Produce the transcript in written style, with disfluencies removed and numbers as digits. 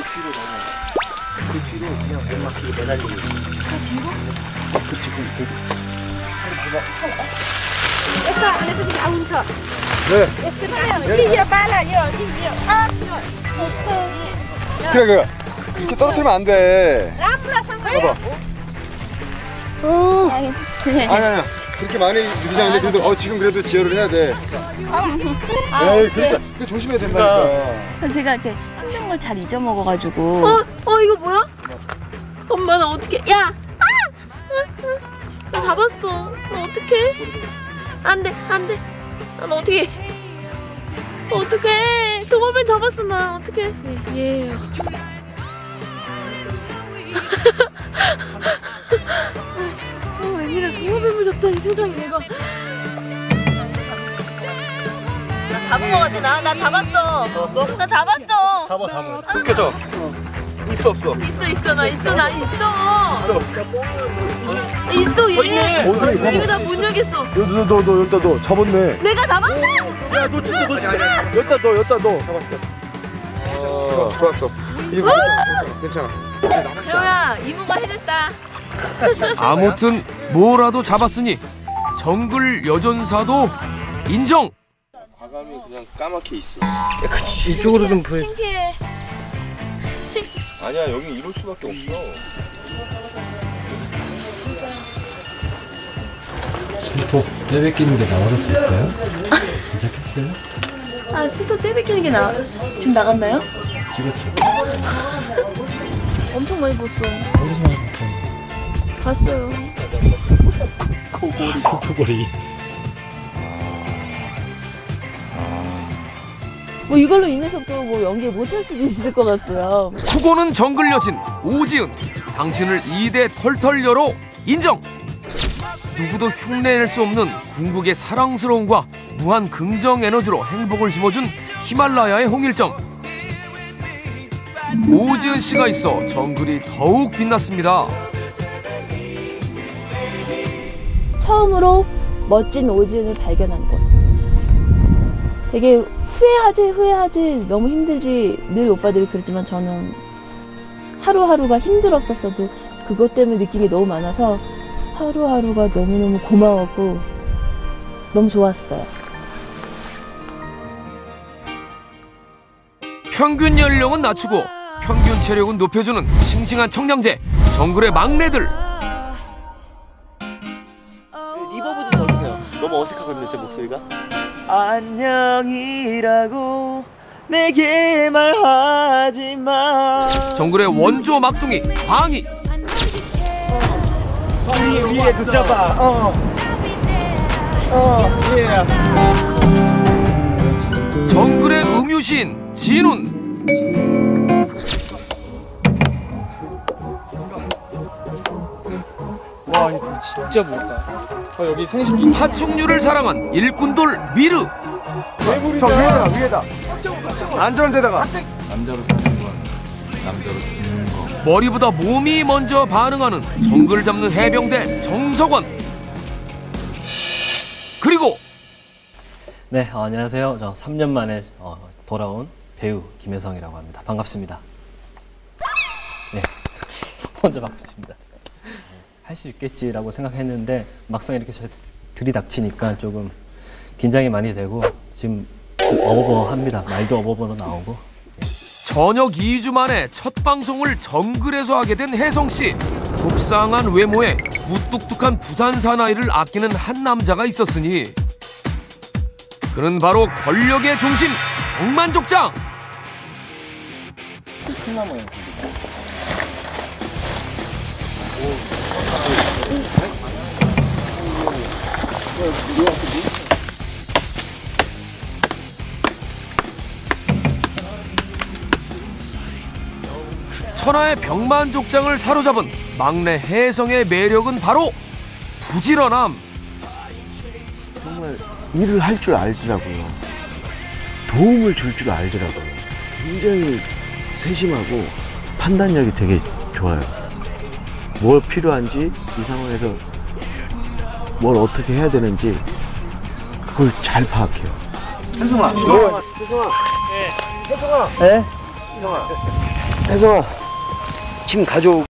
뒤로 넘어. 그 뒤로 그냥 못 막히게 매달리고 있어. 그 뒤로? 그렇지, 그 뒤로. 네. 그래. 이렇게 떨어뜨리면 안 돼. 봐봐. 아니야. 그렇게 많이 느리지 않는데 그래도 지금 그래도 지혈을 해야 돼. 에이, 그러니까 조심해야 된다니까. 제가 이렇게 힘든 걸 잘 잊어먹어가지고. 이거 뭐야? 엄마 나 어떡해? 야! 나 잡았어. 나 어떡해? 안 돼. 나 어떡해? 어떡해? 도마뱀 잡았어 나 어떡해? 예. 웬일에 도마뱀을 잡다니 세상에 내가. 나 잡은 거 같아 나 잡았어. 잡았어? 나 잡았어. 잡아. 끊겨져. 있어 없어? 있어 나 있어. 있어 얘. 이거 나 못 여겼어. 너 여기다 너 잡았네. 내가 잡았어? 야, 너 진짜 여기다 너. 잡았어. 좋았어. 이거 괜찮아. 재호야 이모가 해냈다. 아무튼 뭐라도 잡았으니 정글 여전사도 인정. 과감히 그냥 까맣게 있어. 이쪽으로 좀 보여. 창피해. 아니야, 여기 이럴 수밖에 없어. 손톱 떼베끼는 게 나와도 될까요? 괜찮겠어요? 손톱 떼베끼는 게 지금 나갔나요? 찍었죠. 엄청 많이 봤어. 어디서 많이 봤죠? 봤어요. 코골이. 뭐 이걸로 인해서 또 뭐 연기를 못할 수도 있을 것 같고요. 투고는 정글 여신 오지은. 당신을 2대 털털녀로 인정. 누구도 흉내낼 수 없는 궁극의 사랑스러움과 무한 긍정 에너지로 행복을 심어준 히말라야의 홍일점. 오지은 씨가 있어 정글이 더욱 빛났습니다. 처음으로 멋진 오지은을 발견한 곳. 되게 후회하지 너무 힘들지 늘 오빠들이 그러지만 저는 하루하루가 힘들었었어도 그것 때문에 느낀 게 너무 많아서 하루하루가 너무너무 고마웠고 너무 좋았어요. 평균 연령은 낮추고 평균 체력은 높여주는 싱싱한 청량제 정글의 막내들. 리버브 좀 넣어주세요. 너무 어색하거든요, 제 목소리가. 안녕이라고 내게 말하지 마. 정글의 원조 막둥이 광희. 위에 붙잡아. 예. 정글의 음유신 진훈. 와 이거 진짜 무겁다. 여기 생식기. 파충류를 사랑한 일꾼돌 미르. 저 위에다. 안전한 데다가. 남자로 사는 건 남자로 죽는 거. 머리보다 몸이 먼저 반응하는 정글 잡는 해병대 정석원. 그리고 네, 안녕하세요. 저 3년 만에 돌아온 배우 김혜성이라고 합니다. 반갑습니다. 네, 먼저 박수 칩니다. 할 수 있겠지라고 생각했는데 막상 이렇게 들이닥치니까 조금 긴장이 많이 되고 지금 좀 어버버합니다. 말도 어버버로 나오고. 저녁 2주 만에 첫 방송을 정글에서 하게 된 혜성씨. 곱상한 외모에 무뚝뚝한 부산 사나이를 아끼는 한 남자가 있었으니 그는 바로 권력의 중심 억만족장. 천하의 병만족장을 사로잡은 막내 혜성의 매력은 바로 부지런함. 정말 일을 할 줄 알더라고요. 도움을 줄 줄 알더라고요. 굉장히 세심하고 판단력이 되게 좋아요. 뭘 필요한지 이 상황에서 뭘 어떻게 해야 되는지 그걸 잘 파악해요. 혜성아, 혜성아. 네. 혜성아. 네? 혜성아. 혜성아, 짐 가져오.